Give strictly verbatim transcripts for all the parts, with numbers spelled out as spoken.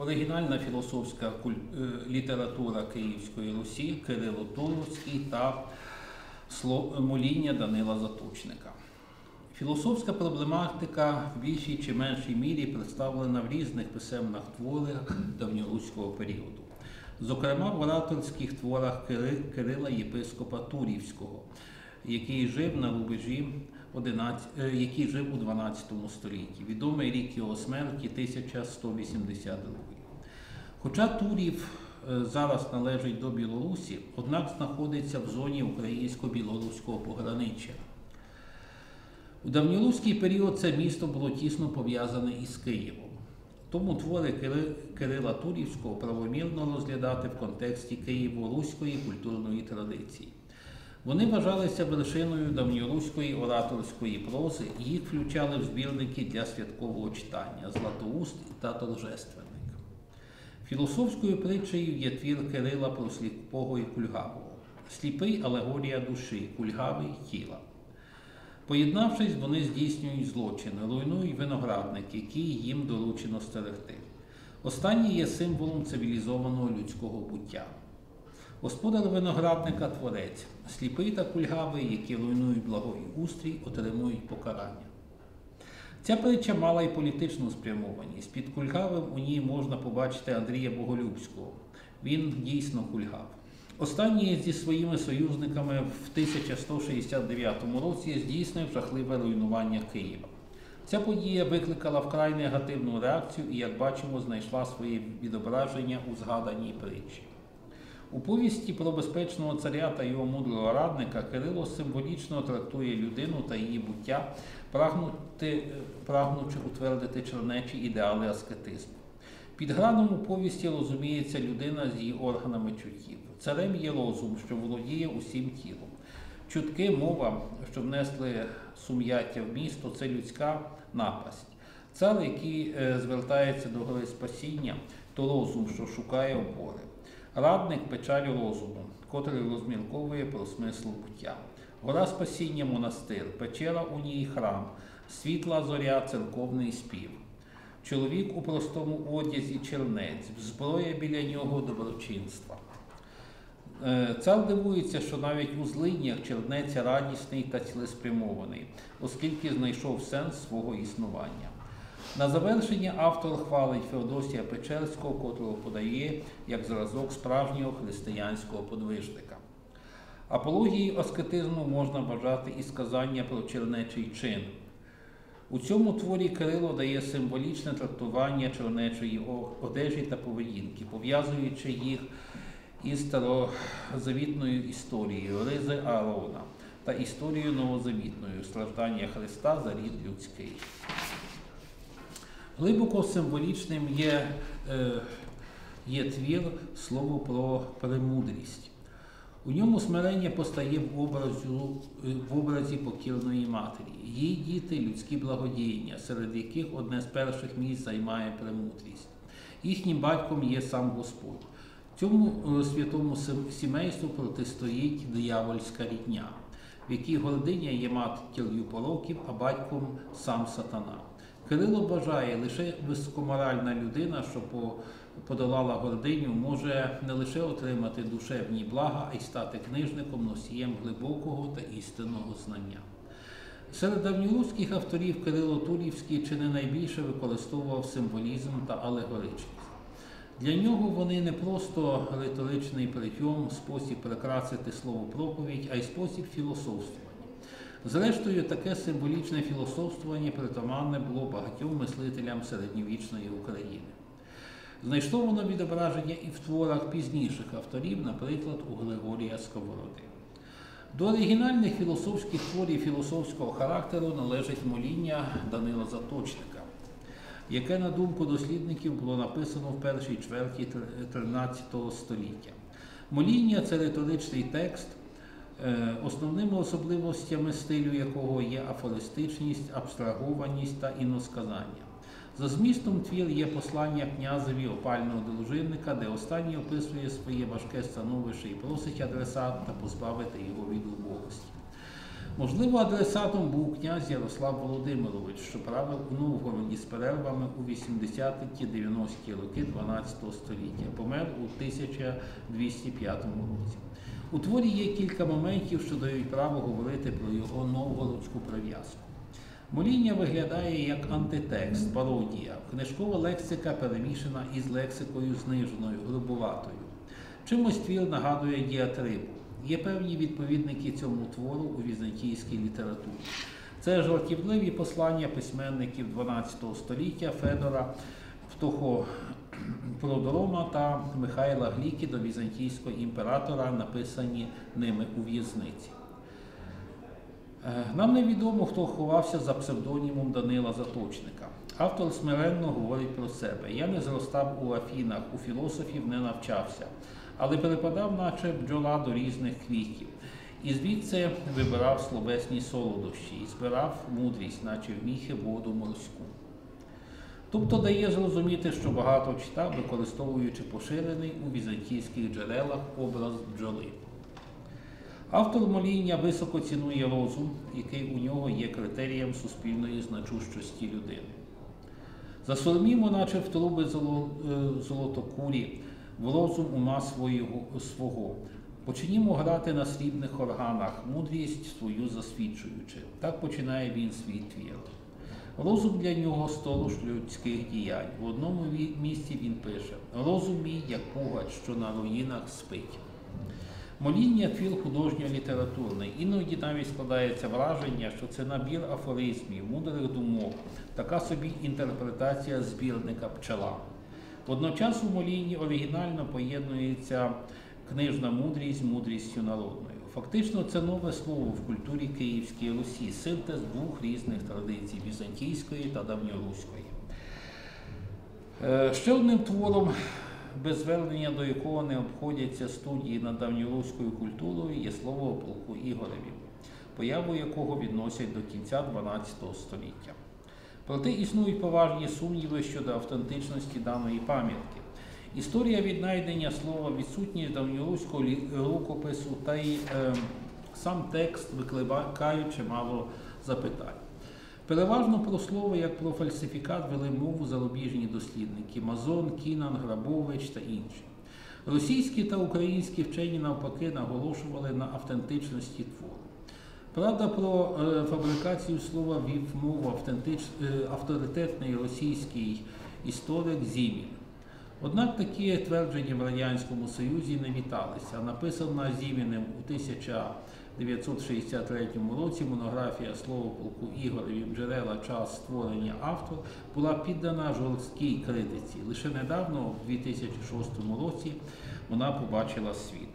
оригінальна філософська література Київської Русі, Кирило Туровський та моління Данила Заточника. Філософська проблематика в більшій чи меншій мірі представлена в різних писемних творах давньоруського періоду. Зокрема, в ораторських творах Кирила Єпископа Турівського, який жив на рубежі який жив у дванадцятому столітті. Відомий рік його смерті – тисяча сто вісімдесят другий. Хоча Турів зараз належить до Білорусі, однак знаходиться в зоні українсько-білоруського пограниччя. У давньоруський період це місто було тісно пов'язане із Києвом. Тому твори Кирила Турівського правомірно розглядати в контексті києво-руської культурної традиції. Вони вважалися вершиною давньоруської ораторської прози і їх включали в збірники для святкового читання «Златоуст» та «Торжественник». Філософською притчею є твір Кирила про сліпого і кульгавого. Сліпий – алегорія душі, кульгавий – тіла. Поєднавшись, вони здійснюють злочини, руйнують виноградник, який їм доручено стерегти. Останній є символом цивілізованого людського буття. Господар виноградника – творець, сліпий та кульгавий, які руйнують благий устрій, отримують покарання. Ця притча мала і політичну спрямованість. Під кульгавим у ній можна побачити Андрія Боголюбського. Він дійсно кульгав. Останній зі своїми союзниками в тисяча сто шістдесят дев'ятому році здійснив жахливе руйнування Києва. Ця подія викликала вкрай негативну реакцію і, як бачимо, знайшла своє відображення у згаданій притчі. У повісті про безпечного царя та його мудрого радника Кирило символічно трактує людину та її буття, прагнути, прагнучи утвердити чернечі ідеали аскетизму. Під граном у повісті розуміється людина з її органами чуттів. Царем є розум, що володіє усім тілом. Чутки, мова, що внесли сум'яття в місто – це людська напасть. Цар, який звертається до гори спасіння, то розум, що шукає опори. Радник – печаль розуму, котрий розмірковує про смисл буття. Гора спасіння – монастир, печера у ній – храм, світла зоря – церковний спів. Чоловік у простому одязі – чернець, зброя біля нього – доброчинства. Цар дивується, що навіть у злиднях чернець радісний та цілеспрямований, оскільки знайшов сенс свого існування. На завершення автор хвалить Феодосія Печерського, котрого подає як зразок справжнього християнського подвижника. Апологією аскетизму можна вважати і сказання про чернечий чин. У цьому творі Кирило дає символічне трактування чернечої одежі та поведінки, пов'язуючи їх із старозавітною історією ризи Аарона та історією новозавітною страждання Христа за рід людський. Глибоко символічним є, е, є твір «Слово про премудрість». У ньому смирення постає в образі, в образі покірної матері. Її діти – людські благодіяння, серед яких одне з перших місць займає премудрість. Їхнім батьком є сам Господь. Цьому святому сімейству протистоїть диявольська рідня, в якій гординя є матір'ю пороків, а батьком сам сатана. Кирило бажає, лише високоморальна людина, що подолала гординю, може не лише отримати душевні блага, а й стати книжником, носієм глибокого та істинного знання. Серед давньоруських авторів Кирило Турівський чи не найбільше використовував символізм та алегоричність. Для нього вони не просто риторичний прийом, спосіб прикрасити слово проповідь, а й спосіб філософствування. Зрештою, таке символічне філософствування притаманне було багатьом мислителям середньовічної України. Знайшло воно відображення і в творах пізніших авторів, наприклад, у Григорія Сковороди. До оригінальних філософських творів філософського характеру належить моління Данила Заточника, яке, на думку дослідників, було написано в першій чверті тринадцятого століття. Моління – це риторичний текст, основними особливостями стилю якого є афористичність, абстрагованість та іносказання. За змістом твір є послання князеві опального дружинника, де останній описує своє важке становище і просить адресата позбавити його від убогості. Можливо, адресатом був князь Ярослав Володимирович, що правив у Новгороді з перервами у вісімдесяті-дев'яності роки дванадцятого століття, помер у тисяча двісті п'ятому році. У творі є кілька моментів, що дають право говорити про його новгородську прив'язку. Моління виглядає як антитекст, пародія. Книжкова лексика перемішана із лексикою зниженою, грубуватою. Чимось твір нагадує діатрибу. Є певні відповідники цьому твору у візантійській літературі. Це жартівливі послання письменників дванадцятого століття Федора Птохопродорома та Михайла Гліки до візантійського імператора, написані ними у в'язниці. Нам невідомо, хто ховався за псевдонімом Данила Заточника. Автор смиренно говорить про себе. «Я не зростав у Афінах, у філософів не навчався, але перепадав, наче бджола до різних квітів. І звідси вибирав словесні солодощі і збирав мудрість, наче в міхи воду морську». Тобто дає зрозуміти, що багато читав, використовуючи поширений у візантійських джерелах образ бджоли. Автор моління високо цінує розум, який у нього є критерієм суспільної значущості людини. Засурмімо, наче в труби золотокурі, в розум ума свого. Починімо грати на срібних органах, мудрість свою засвідчуючи. Так починає він свій твір. Розум для нього – сторож людських діянь. В одному місці він пише: «Розум мій, як пугач, що на руїнах спить». Моління – твір художньо-літературний. Іноді навіть складається враження, що це набір афоризмів, мудрих думок, така собі інтерпретація збірника «Пчела». Водночас у молінні оригінально поєднується книжна мудрість з мудрістю народною. Фактично це нове слово в культурі Київської Русі, синтез двох різних традицій – візантійської та давньоруської. Ще одним твором, без звернення до якого не обходяться студії над давньоруською культурою, є слово о полку Ігореві, появу якого відносять до кінця дванадцятого століття. Проте існують поважні сумніви щодо автентичності даної пам'ятки. Історія віднайдення слова, відсутність давньоруського рукопису та й е, сам текст викликають чимало запитань. Переважно про слово як про фальсифікат вели мову зарубіжні дослідники – Мазон, Кінан, Грабович та інші. Російські та українські вчені навпаки наголошували на автентичності твору. Правда, про е, фабрикацію слова вів мову автентич... е, авторитетний російський історик Зімін. Однак такі твердження в Радянському Союзі не віталися. Написана Зіміним у тисяча дев'ятсот шістдесят третьому році монографія «Слово полку Ігореві. Джерела, час створення автор» була піддана жорсткій критиці. Лише недавно, у дві тисячі шостому році, вона побачила світ.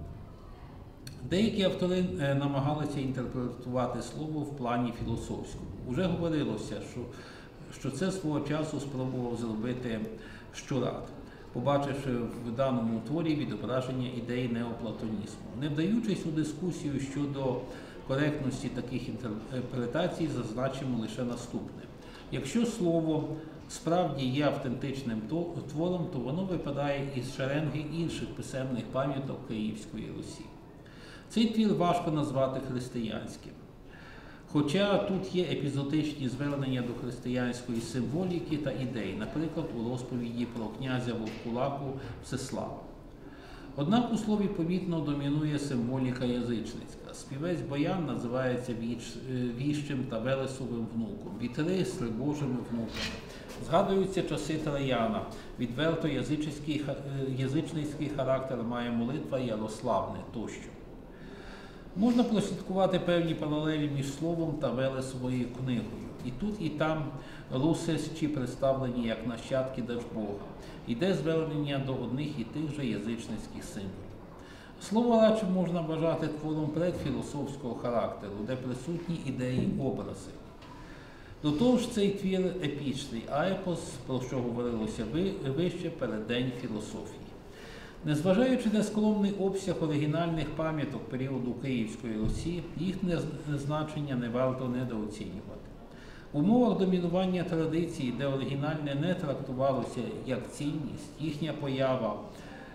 Деякі автори намагалися інтерпретувати слово в плані філософському. Уже говорилося, що, що це свого часу спробував зробити Щурат, побачивши в даному творі відображення ідей неоплатонізму. Не вдаючись у дискусію щодо коректності таких інтерпретацій, зазначимо лише наступне. Якщо слово справді є автентичним твором, то воно випадає із шеренги інших писемних пам'яток Київської Русі. Цей твір важко назвати християнським. Хоча тут є епізодичні звернення до християнської символіки та ідей, наприклад, у розповіді про князя Вовкулаку Всеслава. Однак у слові помітно домінує символіка язичницька. Співець Боян називається віщим та Велесовим внуком, вітри – Стрибожими внуками. Згадуються часи Траяна. Відверто язичницький характер має молитва Ярославне тощо. Можна прослідкувати певні паралелі між словом та Велесовою книгою. І тут, і там русичі представлені як нащадки Держбога. Йде звернення до одних і тих же язичницьких символів. Слово радше можна вважати твором предфілософського характеру, де присутні ідеї, образи. До того ж, цей твір епічний, а епос, про що говорилося вище, переддень філософії. Незважаючи на скромний обсяг оригінальних пам'яток періоду Київської Русі, їхнє значення не варто недооцінювати. В умовах домінування традиції, де оригінальне не трактувалося як цінність, їхня поява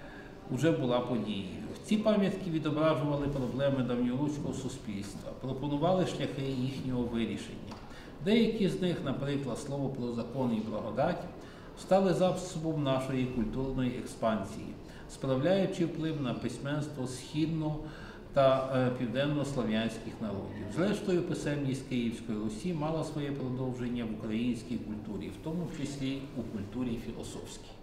вже була подією. Ці пам'ятки відображували проблеми давньоруського суспільства, пропонували шляхи їхнього вирішення. Деякі з них, наприклад, слово про закон і благодать, стали засобом нашої культурної експансії, справляючи вплив на письменство східно- та е, південнослов'янських народів. Зрештою, писемність Київської Русі мала своє продовження в українській культурі, в тому числі у культурі філософській.